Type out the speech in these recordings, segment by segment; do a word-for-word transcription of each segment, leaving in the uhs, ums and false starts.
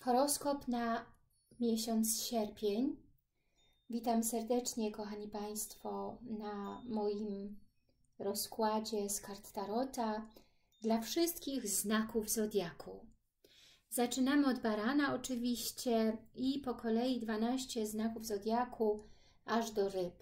Horoskop na miesiąc sierpień. Witam serdecznie, kochani Państwo, na moim rozkładzie z kart Tarota dla wszystkich znaków zodiaku. Zaczynamy od barana oczywiście i po kolei dwanaście znaków zodiaku aż do ryb.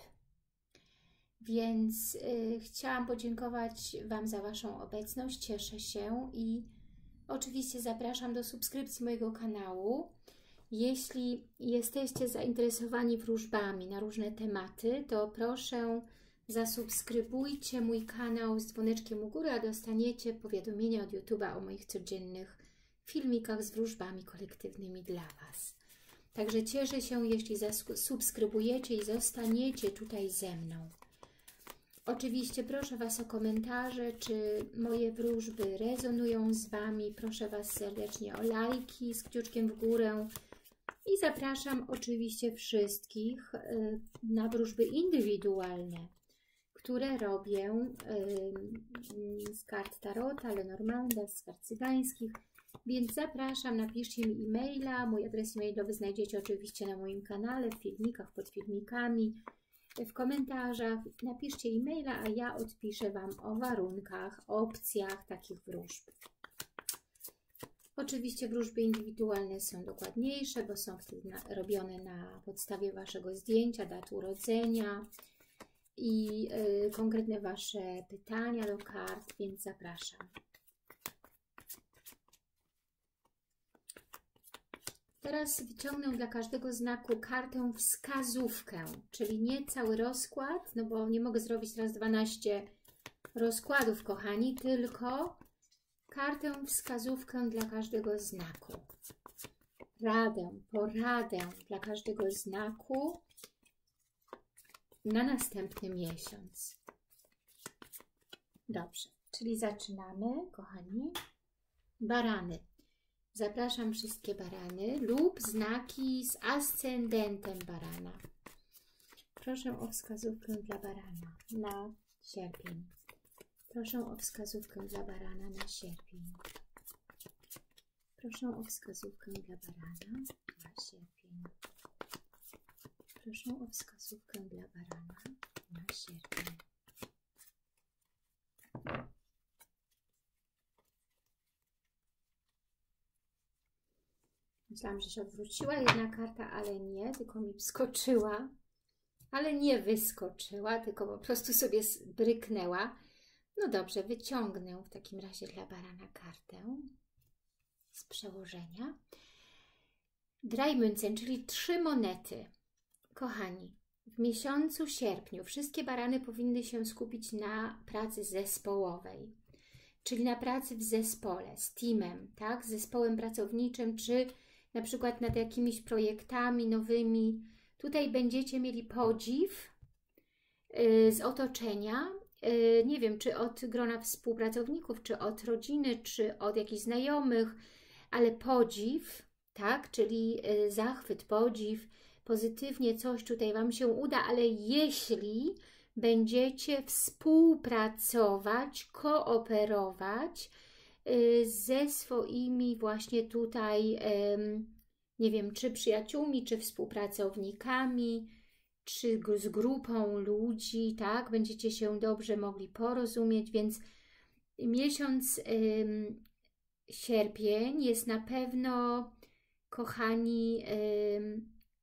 Więc y, chciałam podziękować Wam za Waszą obecność, cieszę się i oczywiście zapraszam do subskrypcji mojego kanału. Jeśli jesteście zainteresowani wróżbami na różne tematy, to proszę zasubskrybujcie mój kanał z dzwoneczkiem u góry, a dostaniecie powiadomienia od YouTube'a o moich codziennych filmikach z wróżbami kolektywnymi dla Was. Także cieszę się, jeśli zasubskrybujecie i zostaniecie tutaj ze mną. Oczywiście proszę Was o komentarze, czy moje wróżby rezonują z Wami. Proszę Was serdecznie o lajki z kciuczkiem w górę. I zapraszam oczywiście wszystkich na wróżby indywidualne, które robię z kart Tarota, Lenormanda, z kart cygańskich. Więc zapraszam, napiszcie mi e-maila. Mój adres e-mailowy znajdziecie oczywiście na moim kanale, w filmikach, pod filmikami. W komentarzach napiszcie e-maila, a ja odpiszę Wam o warunkach, opcjach takich wróżb. Oczywiście wróżby indywidualne są dokładniejsze, bo są wtedy na, robione na podstawie Waszego zdjęcia, dat urodzenia i y, konkretne Wasze pytania do kart, więc zapraszam. Teraz wyciągnę dla każdego znaku kartę wskazówkę, czyli nie cały rozkład, no bo nie mogę zrobić teraz dwanaście rozkładów, kochani, tylko kartę wskazówkę dla każdego znaku. Radę, poradę dla każdego znaku na następny miesiąc. Dobrze, czyli zaczynamy, kochani. Barany. Zapraszam wszystkie barany lub znaki z ascendentem barana. Proszę o wskazówkę dla barana na sierpień. Proszę o wskazówkę dla barana na sierpień. Proszę o wskazówkę dla barana na sierpień. Proszę o wskazówkę dla barana na sierpień. Myślałam, że się odwróciła jedna karta, ale nie, tylko mi wskoczyła. Ale nie wyskoczyła, tylko po prostu sobie bryknęła. No dobrze, wyciągnę w takim razie dla barana kartę z przełożenia. Drei-Münzen, czyli trzy monety. Kochani, w miesiącu sierpniu wszystkie barany powinny się skupić na pracy zespołowej. Czyli na pracy w zespole, z teamem, tak? Z zespołem pracowniczym, czy na przykład nad jakimiś projektami nowymi. Tutaj będziecie mieli podziw yy, z otoczenia, yy, nie wiem, czy od grona współpracowników, czy od rodziny, czy od jakichś znajomych, ale podziw, tak? Czyli yy, zachwyt, podziw, pozytywnie coś tutaj Wam się uda, ale jeśli będziecie współpracować, kooperować y, ze swoimi właśnie tutaj, y, nie wiem, czy przyjaciółmi, czy współpracownikami, czy z grupą ludzi, tak? Będziecie się dobrze mogli porozumieć, więc miesiąc y, sierpień jest na pewno, kochani, y,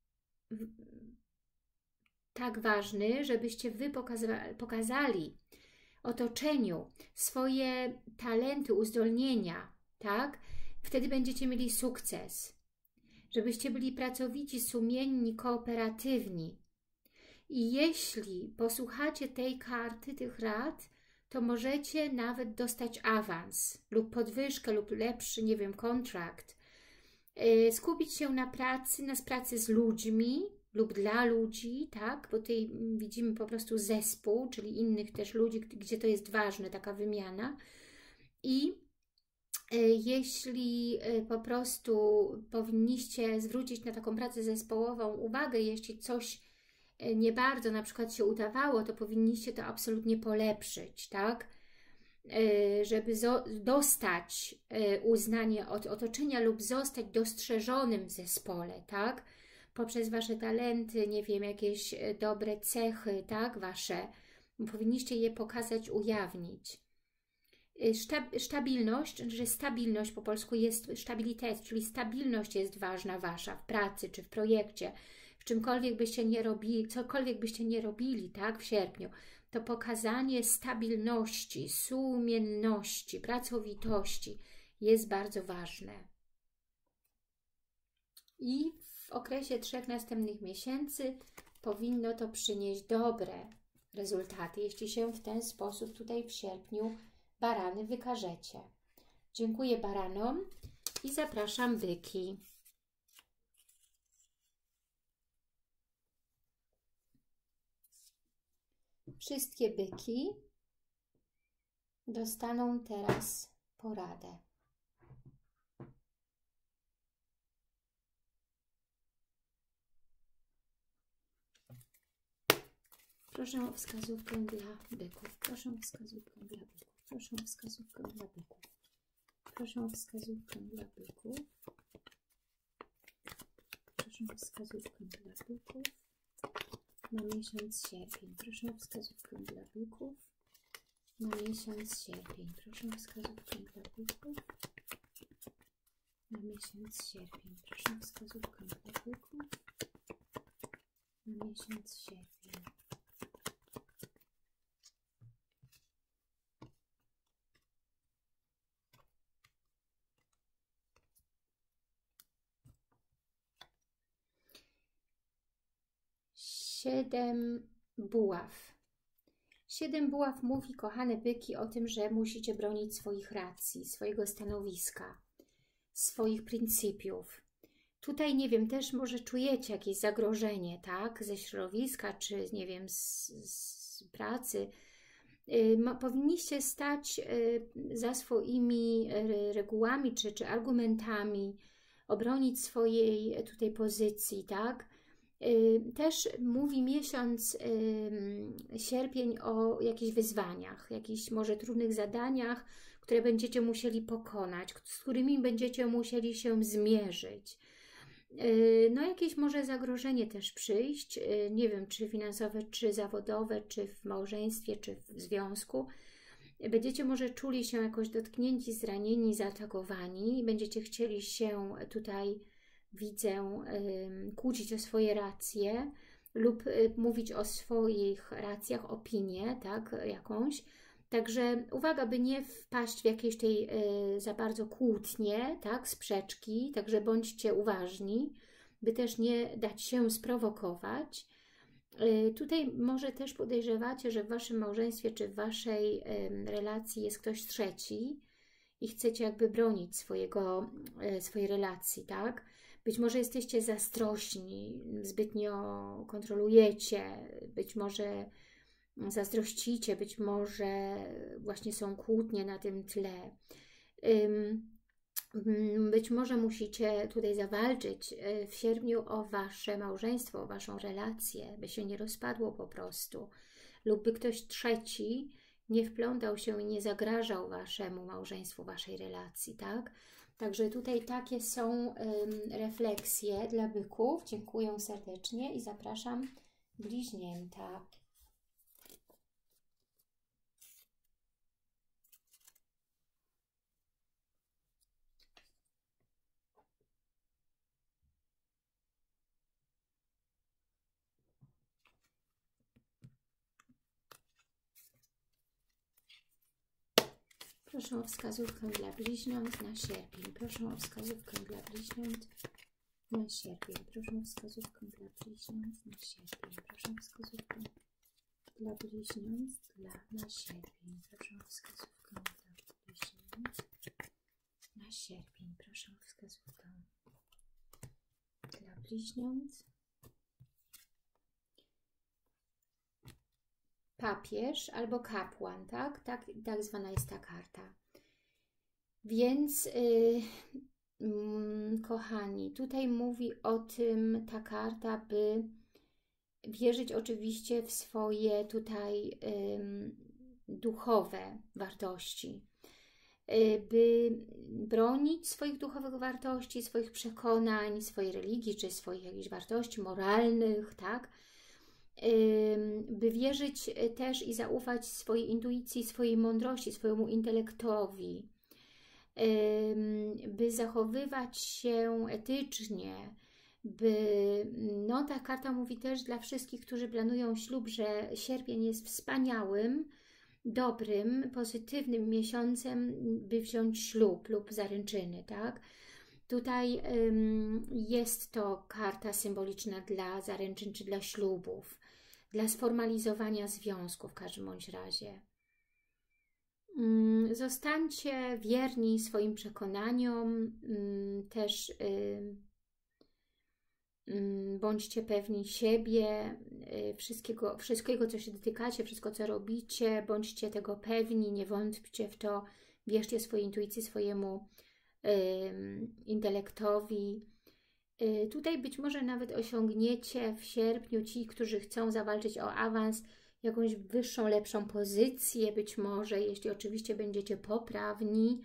tak ważny, żebyście Wy pokazali otoczeniu swoje talenty, uzdolnienia, tak? Wtedy będziecie mieli sukces. Żebyście byli pracowici, sumienni, kooperatywni. I jeśli posłuchacie tej karty, tych rad, to możecie nawet dostać awans lub podwyżkę lub lepszy, nie wiem, kontrakt. Yy, skupić się na pracy, na pracy z ludźmi, lub dla ludzi, tak, bo tutaj widzimy po prostu zespół, czyli innych też ludzi, gdzie to jest ważne, taka wymiana. I y, jeśli y, po prostu powinniście zwrócić na taką pracę zespołową uwagę, jeśli coś y, nie bardzo na przykład się udawało, to powinniście to absolutnie polepszyć, tak. żeby dostać uznanie od otoczenia lub zostać dostrzeżonym w zespole, tak? Poprzez Wasze talenty, nie wiem, jakieś dobre cechy, tak? Wasze, powinniście je pokazać, ujawnić. Stabilność, że stabilność po polsku jest stabilitet, czyli stabilność jest ważna Wasza w pracy czy w projekcie, w czymkolwiek byście nie robili, cokolwiek byście nie robili, tak, w sierpniu, to pokazanie stabilności, sumienności, pracowitości jest bardzo ważne. I w okresie trzech następnych miesięcy powinno to przynieść dobre rezultaty, jeśli się w ten sposób tutaj w sierpniu barany wykażecie. Dziękuję baranom i zapraszam byki. Wszystkie byki dostaną teraz poradę. Proszę o wskazówkę dla byków. Proszę o wskazówkę dla byków. Proszę o wskazówkę dla byków. Proszę o wskazówkę dla byków. Proszę o wskazówkę dla byków. Na miesiąc sierpień. Proszę o wskazówkę dla byków. Na miesiąc sierpień. Proszę o wskazówkę dla byków. Na miesiąc sierpień. Proszę o wskazówkę dla byków. Na miesiąc sierpień. Siedem buław. Siedem buław mówi, kochane byki, o tym, że musicie bronić swoich racji, swojego stanowiska, swoich pryncypiów. Tutaj, nie wiem, też może czujecie jakieś zagrożenie, tak, ze środowiska, czy, nie wiem, z, z pracy. Yy, powinniście stać yy, za swoimi yy, regułami, czy, czy argumentami, obronić swojej tutaj pozycji, tak. Też mówi miesiąc sierpień o jakichś wyzwaniach, jakichś może trudnych zadaniach, które będziecie musieli pokonać, z którymi będziecie musieli się zmierzyć. No jakieś może zagrożenie też przyjść, nie wiem, czy finansowe, czy zawodowe, czy w małżeństwie, czy w związku. Będziecie może czuli się jakoś dotknięci, zranieni, zaatakowani. Będziecie chcieli się tutaj, widzę, kłócić o swoje racje lub mówić o swoich racjach, opinię, tak, jakąś. Także uwaga, by nie wpaść w jakieś tej za bardzo kłótnie, tak, sprzeczki, także bądźcie uważni, by też nie dać się sprowokować. Tutaj może też podejrzewacie, że w Waszym małżeństwie czy w Waszej relacji jest ktoś trzeci i chcecie jakby bronić swojego, swojej relacji, tak? Być może jesteście zazdrośni, zbytnio kontrolujecie, być może zazdrościcie, być może właśnie są kłótnie na tym tle. Być może musicie tutaj zawalczyć w sierpniu o Wasze małżeństwo, o Waszą relację, by się nie rozpadło po prostu. Lub by ktoś trzeci nie wplątał się i nie zagrażał Waszemu małżeństwu, Waszej relacji, tak? Także tutaj takie są um, refleksje dla byków. Dziękuję serdecznie i zapraszam bliźnięta. Proszę o wskazówkę dla bliźniąt na sierpień. Proszę o wskazówkę dla bliźniąt na sierpień. Proszę o wskazówkę dla bliźniąt na sierpień. Proszę o wskazówkę dla bliźniąt dla, na sierpień. Proszę o wskazówkę dla bliźniąt na sierpień. Proszę o wskazówkę dla bliźniąt. Papież albo kapłan, tak? Tak, tak zwana jest ta karta. Więc, yy, yy, kochani, tutaj mówi o tym ta karta, by wierzyć oczywiście w swoje tutaj yy, duchowe wartości, by bronić swoich duchowych wartości, swoich przekonań, swojej religii, czy swoich jakichś wartości moralnych, tak? By wierzyć też i zaufać swojej intuicji, swojej mądrości, swojemu intelektowi, by zachowywać się etycznie, by, no ta karta mówi też dla wszystkich, którzy planują ślub, że sierpień jest wspaniałym, dobrym, pozytywnym miesiącem, by wziąć ślub lub zaręczyny, tak? Tutaj ym, jest to karta symboliczna dla zaręczyn czy dla ślubów, dla sformalizowania związku w każdym bądź razie. Ym, zostańcie wierni swoim przekonaniom, ym, też ym, ym, bądźcie pewni siebie, y, wszystkiego, wszystkiego, co się dotykacie, wszystko, co robicie, bądźcie tego pewni, nie wątpcie w to, wierzcie swojej intuicji, swojemu intelektowi. Tutaj być może nawet osiągniecie w sierpniu, ci, którzy chcą zawalczyć o awans, jakąś wyższą, lepszą pozycję, być może, jeśli oczywiście będziecie poprawni,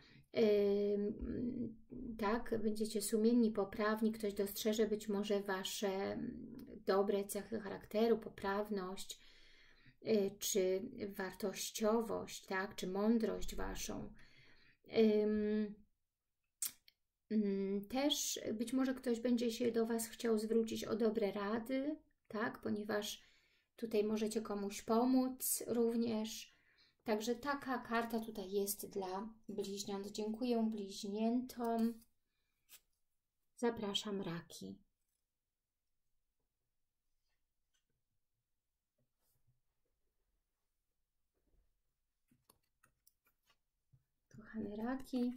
tak, będziecie sumienni, poprawni, ktoś dostrzeże być może Wasze dobre cechy charakteru, poprawność, czy wartościowość, tak, czy mądrość Waszą. Też być może ktoś będzie się do Was chciał zwrócić o dobre rady, tak, ponieważ tutaj możecie komuś pomóc również. Także taka karta tutaj jest dla bliźniąt. Dziękuję bliźniętom. Zapraszam raki. Kochane raki.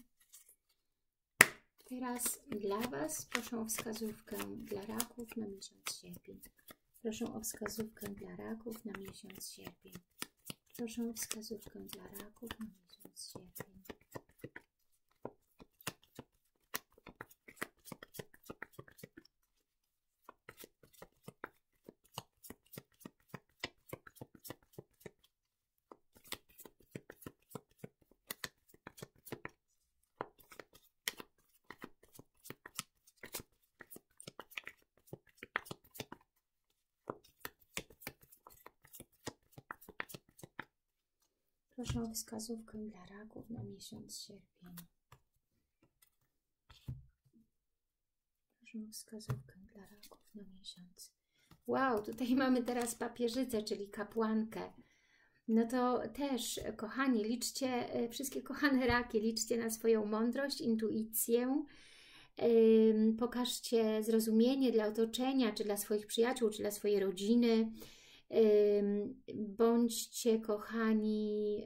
Teraz dla Was proszę o wskazówkę dla raków na miesiąc sierpień. Proszę o wskazówkę dla raków na miesiąc sierpień. Proszę o wskazówkę dla raków na miesiąc sierpień. Proszę o wskazówkę dla raków na miesiąc sierpień. Proszę o wskazówkę dla raków na miesiąc. Wow, tutaj mamy teraz papieżycę, czyli kapłankę. No to też, kochani, liczcie, wszystkie kochane raki, liczcie na swoją mądrość, intuicję. Yy, pokażcie zrozumienie dla otoczenia, czy dla swoich przyjaciół, czy dla swojej rodziny. Bądźcie, kochani,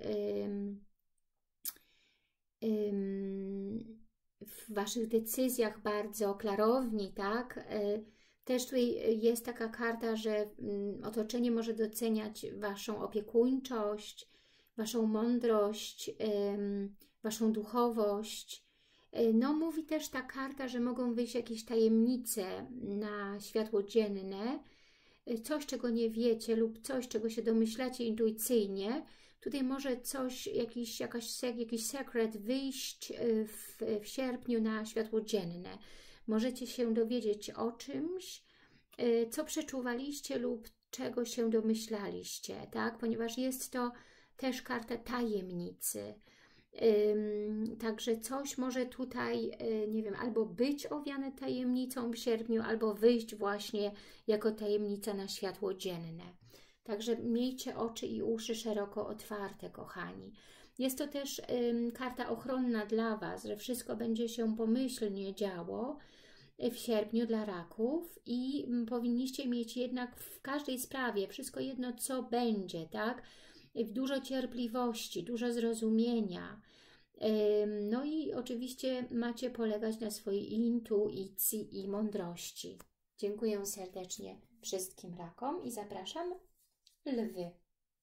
w Waszych decyzjach bardzo klarowni, tak? Też tutaj jest taka karta, że otoczenie może doceniać Waszą opiekuńczość, Waszą mądrość, Waszą duchowość. No, mówi też ta karta, że mogą wyjść jakieś tajemnice na światło dzienne, coś, czego nie wiecie lub coś, czego się domyślacie intuicyjnie. Tutaj może coś, jakiś, jakaś, jakiś sekret wyjść w, w sierpniu na światło dzienne. Możecie się dowiedzieć o czymś, co przeczuwaliście lub czego się domyślaliście, tak? Ponieważ jest to też karta tajemnicy. Ym, także coś może tutaj, yy, nie wiem, albo być owiane tajemnicą w sierpniu, albo wyjść właśnie jako tajemnica na światło dzienne. Także miejcie oczy i uszy szeroko otwarte, kochani. Jest to też ym, karta ochronna dla Was, że wszystko będzie się pomyślnie działo w sierpniu dla raków i ym, powinniście mieć jednak w każdej sprawie wszystko jedno, co będzie, tak? Dużo cierpliwości, dużo zrozumienia. No i oczywiście macie polegać na swojej intuicji i mądrości. Dziękuję serdecznie wszystkim rakom i zapraszam lwy.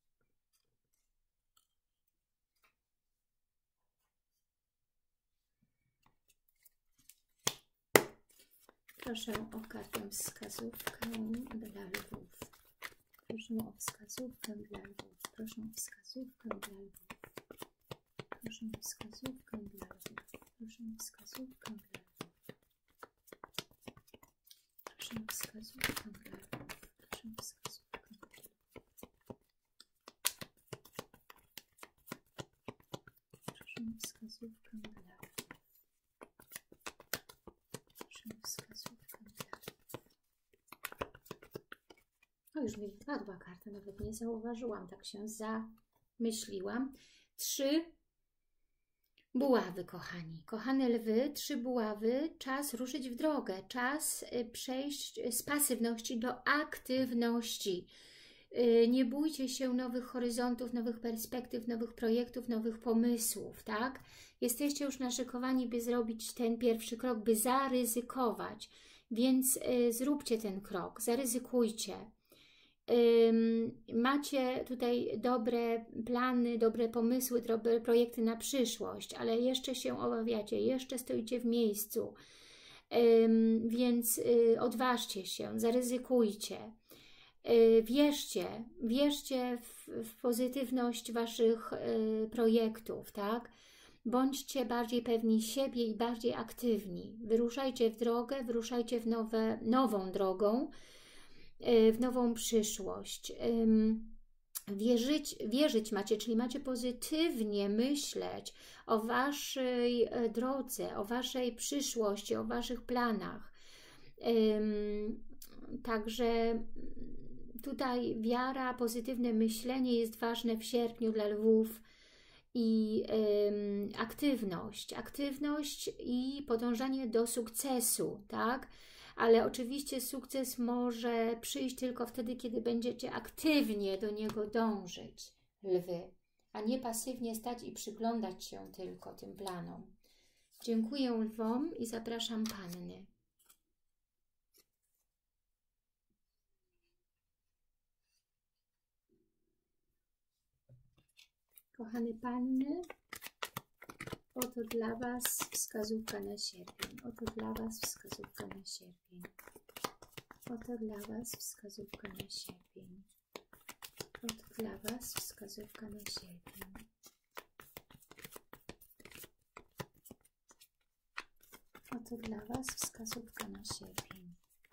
Proszę o kartę wskazówkę dla lwów. Proszę o wskazówkę dla lwów. Proszę o wskazówkę dla lwów. Proszę o wskazówkę dla lwów. Proszę o wskazówkę dla lwów. Proszę o wskazówkę dla lwów. Proszę o wskazówkę dla lwów. Proszę o wskazówkę dla lwów. Proszę o wskazówkę dla lwów. O, już mi wypadła karta, nawet nie zauważyłam, tak się zamyśliłam. Trzy buławy, kochani. Kochane lwy, trzy buławy, czas ruszyć w drogę, czas przejść z pasywności do aktywności. Nie bójcie się nowych horyzontów, nowych perspektyw, nowych projektów, nowych pomysłów, tak? Jesteście już naszykowani, by zrobić ten pierwszy krok, by zaryzykować, więc zróbcie ten krok, zaryzykujcie. Macie tutaj dobre plany, dobre pomysły, dobre projekty na przyszłość, ale jeszcze się obawiacie, jeszcze stoicie w miejscu, więc odważcie się, zaryzykujcie, wierzcie, wierzcie w, w pozytywność Waszych projektów, tak? Bądźcie bardziej pewni siebie i bardziej aktywni, wyruszajcie w drogę, wyruszajcie w nowe, nową drogą, w nową przyszłość. Wierzyć, wierzyć macie, czyli macie pozytywnie myśleć o Waszej drodze, o Waszej przyszłości, o Waszych planach. Także tutaj wiara, pozytywne myślenie jest ważne w sierpniu dla lwów i aktywność, aktywność i podążanie do sukcesu, tak? Ale oczywiście sukces może przyjść tylko wtedy, kiedy będziecie aktywnie do niego dążyć, lwy, a nie pasywnie stać i przyglądać się tylko tym planom. Dziękuję lwom i zapraszam panny. Kochane panny, oto dla Was wskazówka na sierpień. Oto dla Was wskazówka na sierpień. Oto dla Was wskazówka na sierpień. Oto dla Was wskazówka na sierpień. Oto dla Was wskazówka na sierpień.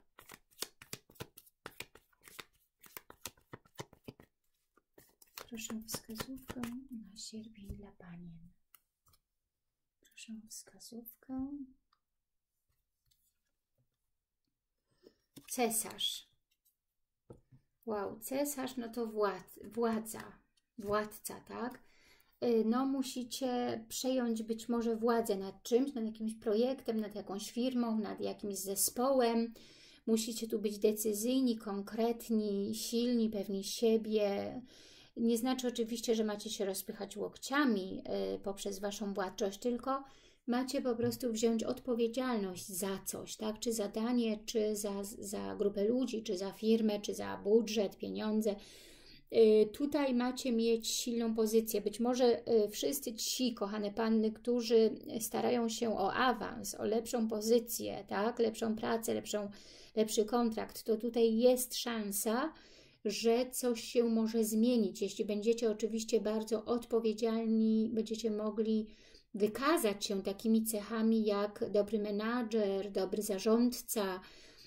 Proszę o wskazówkę na sierpień dla panien. Proszę o wskazówkę. Cesarz. Wow, cesarz no to władz, władza, władca, tak? No musicie przejąć być może władzę nad czymś, nad jakimś projektem, nad jakąś firmą, nad jakimś zespołem. Musicie tu być decyzyjni, konkretni, silni, pewni siebie. Nie znaczy oczywiście, że macie się rozpychać łokciami y, poprzez Waszą władczość, tylko macie po prostu wziąć odpowiedzialność za coś, tak? Czy za danie, czy za, za grupę ludzi, czy za firmę, czy za budżet, pieniądze. Y, tutaj macie mieć silną pozycję. Być może y, wszyscy ci, kochane panny, którzy starają się o awans, o lepszą pozycję, tak? Lepszą pracę, lepszą, lepszy kontrakt, to tutaj jest szansa, że coś się może zmienić. Jeśli będziecie oczywiście bardzo odpowiedzialni, będziecie mogli wykazać się takimi cechami jak dobry menadżer, dobry zarządca,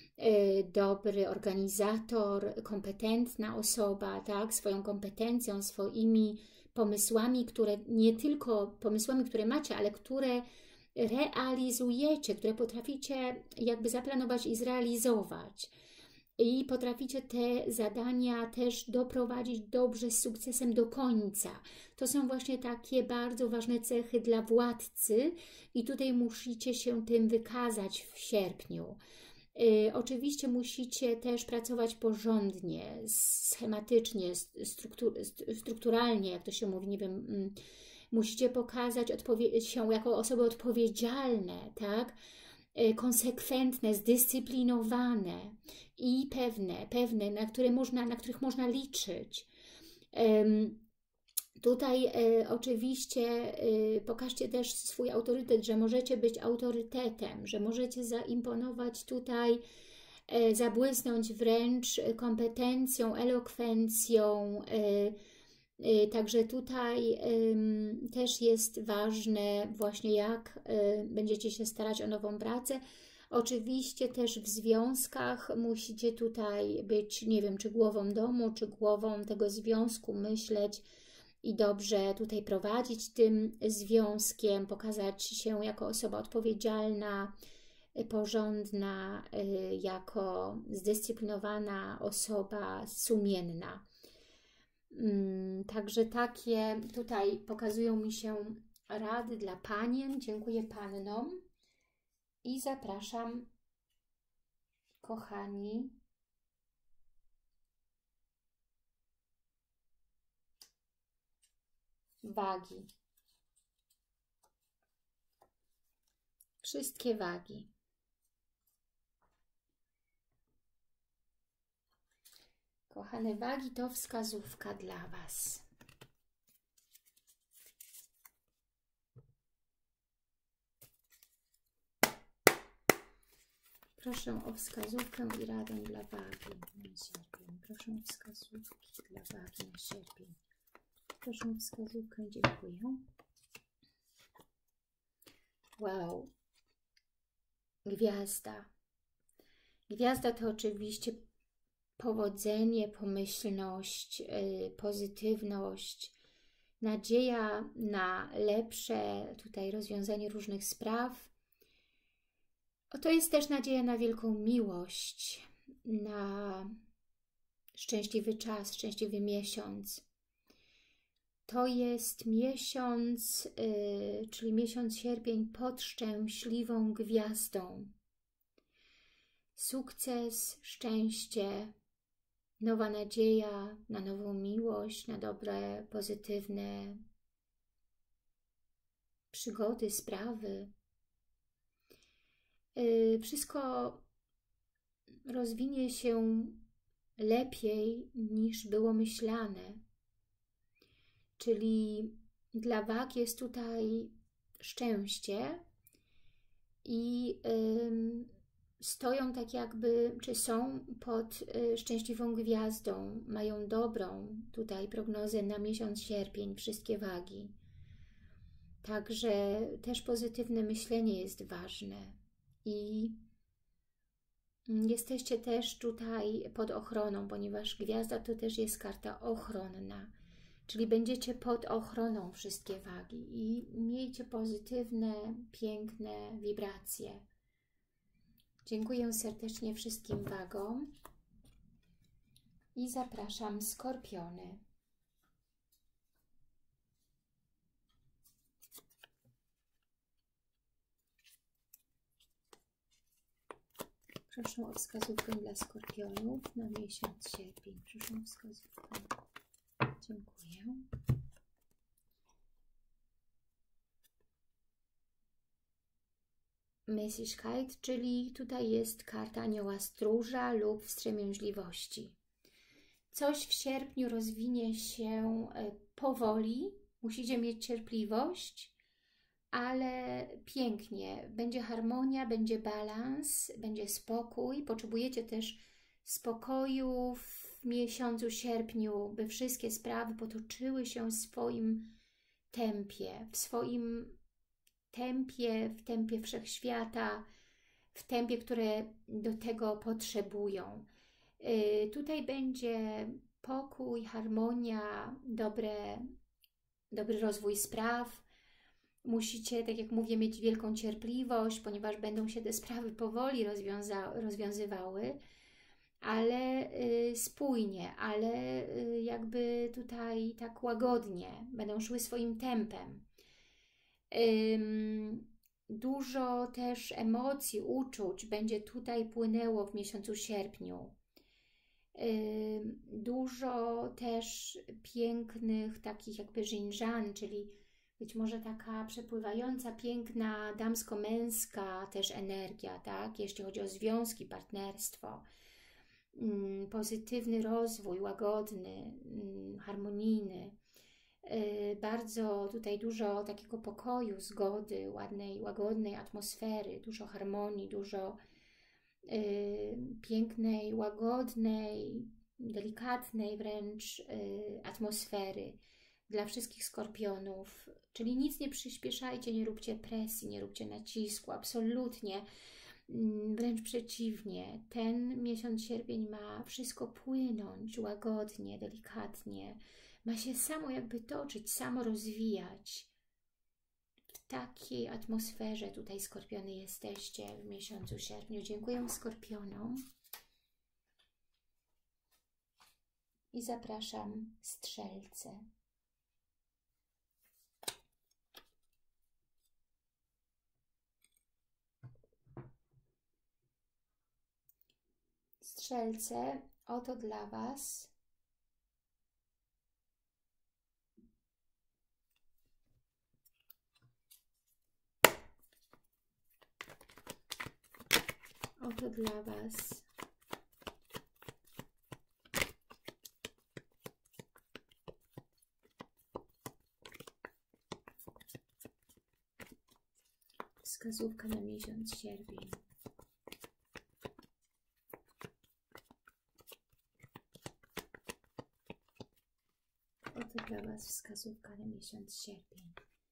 dobry organizator, kompetentna osoba, tak, swoją kompetencją, swoimi pomysłami, które nie tylko pomysłami, które macie, ale które realizujecie, które potraficie jakby zaplanować i zrealizować. I potraficie te zadania też doprowadzić dobrze, z sukcesem do końca. To są właśnie takie bardzo ważne cechy dla władcy i tutaj musicie się tym wykazać w sierpniu. Yy, oczywiście musicie też pracować porządnie, schematycznie, struktur, strukturalnie, jak to się mówi, nie wiem, yy, musicie pokazać się jako osoby odpowiedzialne, tak? Konsekwentne, zdyscyplinowane i pewne, pewne, na które można, na których można liczyć. Um, tutaj e, oczywiście e, pokażcie też swój autorytet, że możecie być autorytetem, że możecie zaimponować tutaj, e, zabłysnąć wręcz kompetencją, elokwencją, e, Także tutaj też jest ważne właśnie, jak będziecie się starać o nową pracę. Oczywiście też w związkach musicie tutaj być, nie wiem, czy głową domu, czy głową tego związku, myśleć i dobrze tutaj prowadzić tym związkiem, pokazać się jako osoba odpowiedzialna, porządna, jako zdyscyplinowana osoba, sumienna. Także takie tutaj pokazują mi się rady dla panien. Dziękuję pannom i zapraszam, kochani, wagi. Wszystkie wagi. Kochane wagi, to wskazówka dla Was. Proszę o wskazówkę i radę dla wagi na sierpień. Proszę o wskazówki dla wagi na sierpień. Proszę o wskazówkę, dziękuję. Wow. Gwiazda. Gwiazda to oczywiście powodzenie, pomyślność, yy, pozytywność, nadzieja na lepsze tutaj rozwiązanie różnych spraw. To jest też nadzieja na wielką miłość, na szczęśliwy czas, szczęśliwy miesiąc. To jest miesiąc, yy, czyli miesiąc sierpień pod szczęśliwą gwiazdą. Sukces, szczęście, nowa nadzieja na nową miłość, na dobre, pozytywne przygody, sprawy. Yy, wszystko rozwinie się lepiej niż było myślane. Czyli dla wag jest tutaj szczęście i yy, stoją tak jakby, czy są pod y, szczęśliwą gwiazdą, mają dobrą tutaj prognozę na miesiąc sierpień, wszystkie wagi. Także też pozytywne myślenie jest ważne i jesteście też tutaj pod ochroną, ponieważ gwiazda to też jest karta ochronna, czyli będziecie pod ochroną wszystkie wagi i miejcie pozytywne, piękne wibracje. Dziękuję serdecznie wszystkim wagom i zapraszam skorpiony. Proszę o wskazówkę dla skorpionów na miesiąc sierpień. Proszę o wskazówkę. Dziękuję. Mäßigkeit, czyli tutaj jest karta anioła stróża lub wstrzemięźliwości. Coś w sierpniu rozwinie się powoli, musicie mieć cierpliwość, ale pięknie. Będzie harmonia, będzie balans, będzie spokój. Potrzebujecie też spokoju w miesiącu sierpniu, by wszystkie sprawy potoczyły się w swoim tempie, w swoim tempie, w tempie wszechświata, w tempie, które do tego potrzebują. Yy, tutaj będzie pokój, harmonia, dobre, dobry rozwój spraw. Musicie, tak jak mówię, mieć wielką cierpliwość, ponieważ będą się te sprawy powoli rozwiąza rozwiązywały, ale yy, spójnie, ale yy, jakby tutaj tak łagodnie, będą szły swoim tempem. Ym, dużo też emocji, uczuć będzie tutaj płynęło w miesiącu sierpniu. Ym, dużo też pięknych takich jakby żinżan, czyli być może taka przepływająca, piękna, damsko-męska też energia, tak? Jeśli chodzi o związki, partnerstwo. Ym, pozytywny rozwój, łagodny, ym, harmonijny. Bardzo tutaj dużo takiego pokoju, zgody, ładnej, łagodnej atmosfery, dużo harmonii, dużo y, pięknej, łagodnej, delikatnej wręcz y, atmosfery dla wszystkich skorpionów, czyli nic nie przyspieszajcie, nie róbcie presji, nie róbcie nacisku, absolutnie, wręcz przeciwnie. Ten miesiąc sierpień ma wszystko płynąć łagodnie, delikatnie, ma się samo jakby toczyć, samo rozwijać. W takiej atmosferze tutaj skorpiony jesteście w miesiącu sierpniu. Dziękuję skorpionom i zapraszam strzelce. Strzelce, oto dla Was oto dla Was wskazówka na miesiąc sierpień. Oto dla Was wskazówka na miesiąc sierpień.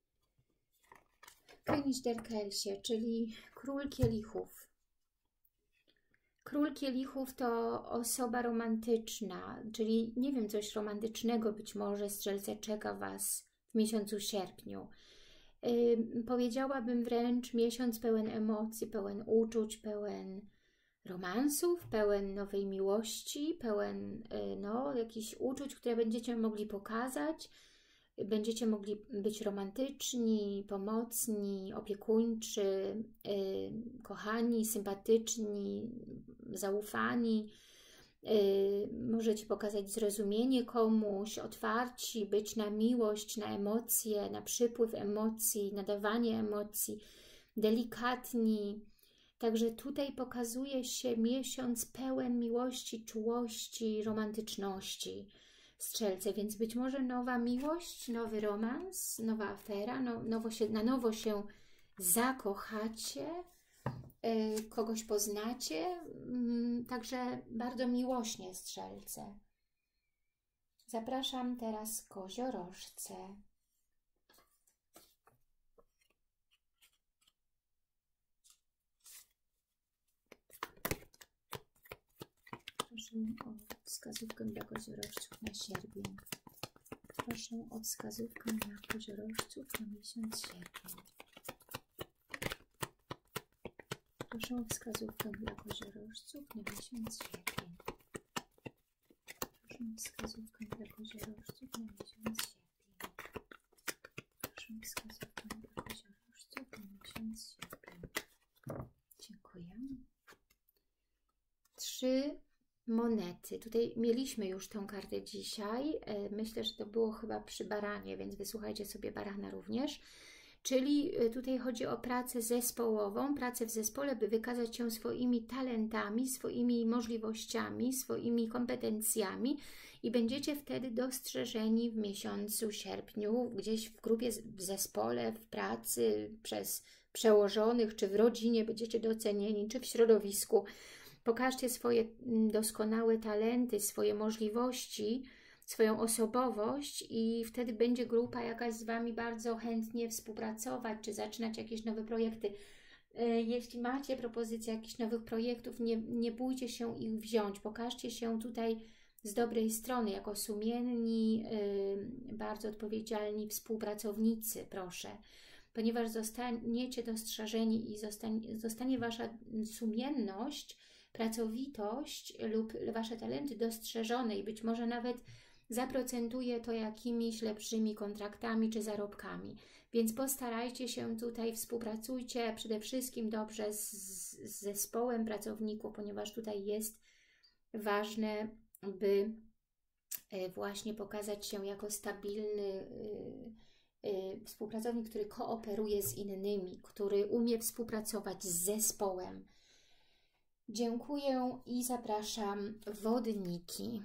König der Kelche, czyli król kielichów. Król kielichów to osoba romantyczna, czyli nie wiem, coś romantycznego być może, strzelce, czeka Was w miesiącu sierpniu. Yy, powiedziałabym wręcz miesiąc pełen emocji, pełen uczuć, pełen romansów, pełen nowej miłości, pełen yy, no, jakichś uczuć, które będziecie mogli pokazać. Będziecie mogli być romantyczni, pomocni, opiekuńczy, yy, kochani, sympatyczni, zaufani. Yy, możecie pokazać zrozumienie komuś, otwarci, być na miłość, na emocje, na przypływ emocji, nadawanie emocji, delikatni. Także tutaj pokazuje się miesiąc pełen miłości, czułości, romantyczności. Strzelce, więc być może nowa miłość, nowy romans, nowa afera, no, nowo się, na nowo się zakochacie, yy, kogoś poznacie, yy, także bardzo miłośnie, strzelce. Zapraszam teraz koziorożce. Proszę o wskazówkę dla koziorożców na sierpień. Proszę o wskazówkę dla koziorożców na miesiąc sierpień. Proszę o wskazówkę dla koziorożców na miesiąc sierpień. Proszę o wskazówkę dla koziorożców na miesiąc sierpień. Proszę o wskazówkę dla koziorożców na miesiąc sierpień. Dziękuję. Trzy monety. Tutaj mieliśmy już tą kartę dzisiaj. Myślę, że to było chyba przy baranie, więc wysłuchajcie sobie barana również. Czyli tutaj chodzi o pracę zespołową, pracę w zespole, by wykazać się swoimi talentami, swoimi możliwościami, swoimi kompetencjami i będziecie wtedy dostrzeżeni w miesiącu sierpniu, gdzieś w grupie, w zespole, w pracy, przez przełożonych, czy w rodzinie będziecie docenieni, czy w środowisku. Pokażcie swoje doskonałe talenty, swoje możliwości, swoją osobowość i wtedy będzie grupa jakaś z Wami bardzo chętnie współpracować, czy zaczynać jakieś nowe projekty. Jeśli macie propozycje jakichś nowych projektów, nie, nie bójcie się ich wziąć. Pokażcie się tutaj z dobrej strony, jako sumienni, yy, bardzo odpowiedzialni współpracownicy, proszę. Ponieważ zostaniecie dostrzeżeni i zostanie, zostanie Wasza sumienność, pracowitość lub Wasze talenty dostrzeżone i być może nawet zaprocentuje to jakimiś lepszymi kontraktami czy zarobkami. Więc postarajcie się tutaj, współpracujcie przede wszystkim dobrze z, z zespołem pracowników, ponieważ tutaj jest ważne, by właśnie pokazać się jako stabilny współpracownik, który kooperuje z innymi, który umie współpracować z zespołem. Dziękuję i zapraszam wodniki.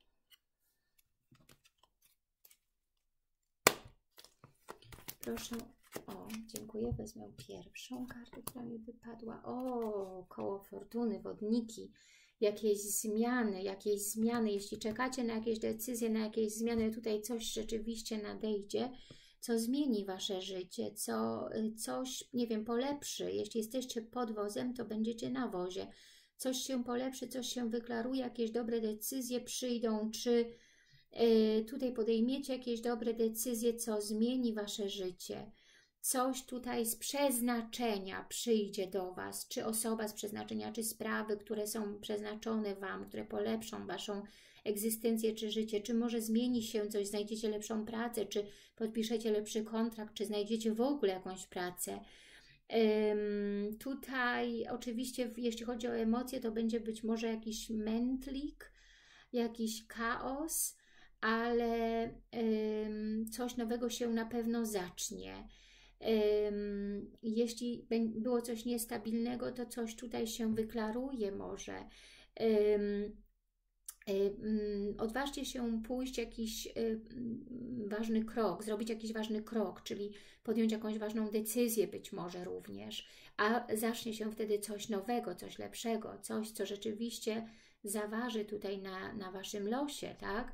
Proszę, o, dziękuję, wezmę pierwszą kartę, która mi wypadła. O, koło fortuny, wodniki. jakieś zmiany, jakieś zmiany, jeśli czekacie na jakieś decyzje, na jakieś zmiany, tutaj coś rzeczywiście nadejdzie, co zmieni Wasze życie, co coś, nie wiem, polepszy. Jeśli jesteście pod wozem, to będziecie na wozie. Coś się polepszy, coś się wyklaruje, jakieś dobre decyzje przyjdą, czy y, tutaj podejmiecie jakieś dobre decyzje, co zmieni Wasze życie. Coś tutaj z przeznaczenia przyjdzie do Was, czy osoba z przeznaczenia, czy sprawy, które są przeznaczone Wam, które polepszą Waszą egzystencję, czy życie, czy może zmieni się coś, znajdziecie lepszą pracę, czy podpiszecie lepszy kontrakt, czy znajdziecie w ogóle jakąś pracę. Um, tutaj oczywiście, jeśli chodzi o emocje, to będzie być może jakiś mętlik, jakiś chaos, ale um, coś nowego się na pewno zacznie. Um, jeśli było coś niestabilnego, to coś tutaj się wyklaruje może. Um, um, odważcie się pójść jakiś um, ważny krok, zrobić jakiś ważny krok, czyli podjąć jakąś ważną decyzję być może również, a zacznie się wtedy coś nowego, coś lepszego, coś, co rzeczywiście zaważy tutaj na, na Waszym losie, tak?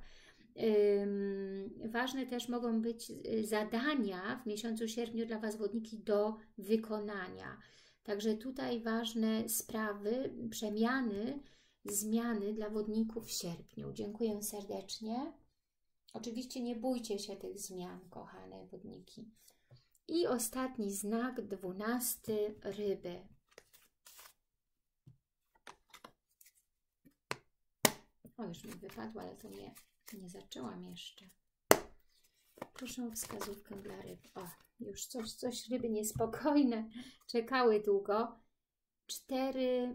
Ważne też mogą być zadania w miesiącu sierpniu dla Was, wodniki, do wykonania. Także tutaj ważne sprawy, przemiany, zmiany dla wodników w sierpniu. Dziękuję serdecznie. Oczywiście nie bójcie się tych zmian, kochane wodniki. I ostatni znak, dwunasty, ryby. O, już mi wypadło, ale to nie... Nie zaczęłam jeszcze. Proszę o wskazówkę dla ryb. O, już coś, coś ryby niespokojne. Czekały długo. Cztery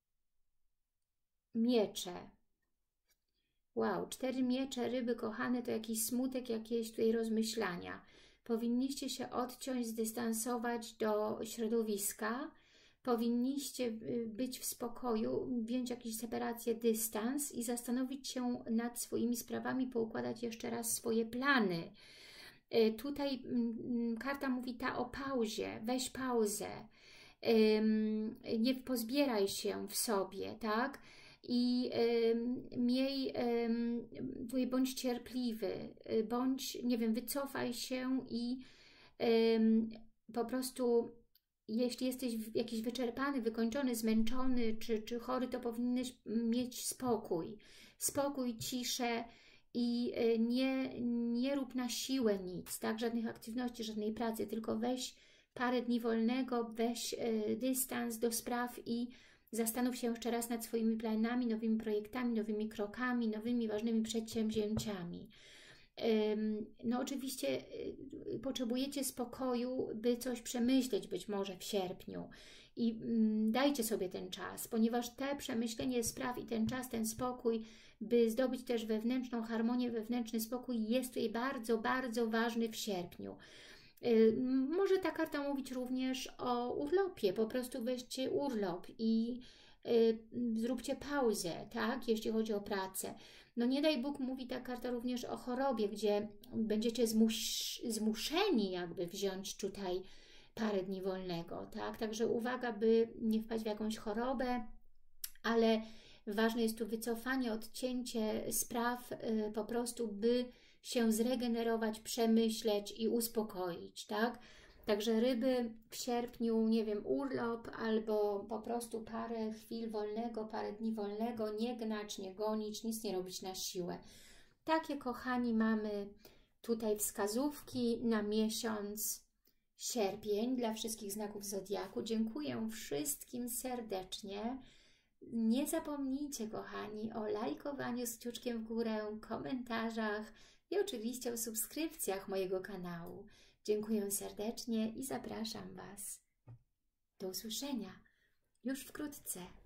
miecze. Wow, cztery miecze, ryby kochane, to jakiś smutek, jakieś tutaj rozmyślania. Powinniście się odciąć, zdystansować do środowiska. Powinniście być w spokoju, wziąć jakąś separację, dystans i zastanowić się nad swoimi sprawami, poukładać jeszcze raz swoje plany. Tutaj karta mówi ta o pauzie, weź pauzę, nie pozbieraj się w sobie, tak? I miej, bądź cierpliwy, bądź, nie wiem, wycofaj się i po prostu... Jeśli jesteś jakiś wyczerpany, wykończony, zmęczony czy, czy chory, to powinieneś mieć spokój. Spokój, ciszę i nie, nie rób na siłę nic, tak? Żadnych aktywności, żadnej pracy, tylko weź parę dni wolnego, weź y, dystans do spraw i zastanów się jeszcze raz nad swoimi planami, nowymi projektami, nowymi krokami, nowymi ważnymi przedsięwzięciami. No oczywiście potrzebujecie spokoju, by coś przemyśleć być może w sierpniu i dajcie sobie ten czas, ponieważ te przemyślenie spraw i ten czas, ten spokój, by zdobyć też wewnętrzną harmonię, wewnętrzny spokój jest tutaj bardzo, bardzo ważny w sierpniu. Może ta karta mówić również o urlopie, po prostu weźcie urlop i zróbcie pauzę, tak, jeśli chodzi o pracę. No nie daj Bóg, mówi ta karta również o chorobie, gdzie będziecie zmus zmuszeni jakby wziąć tutaj parę dni wolnego, tak? Także uwaga, by nie wpaść w jakąś chorobę, ale ważne jest tu wycofanie, odcięcie spraw, yy, po prostu, by się zregenerować, przemyśleć i uspokoić, tak? Także ryby w sierpniu, nie wiem, urlop albo po prostu parę chwil wolnego, parę dni wolnego, nie gnać, nie gonić, nic nie robić na siłę. Takie, kochani, mamy tutaj wskazówki na miesiąc sierpień dla wszystkich znaków zodiaku. Dziękuję wszystkim serdecznie. Nie zapomnijcie, kochani, o lajkowaniu z kciuczkiem w górę, komentarzach i oczywiście o subskrypcjach mojego kanału. Dziękuję serdecznie i zapraszam Was. Do usłyszenia już wkrótce.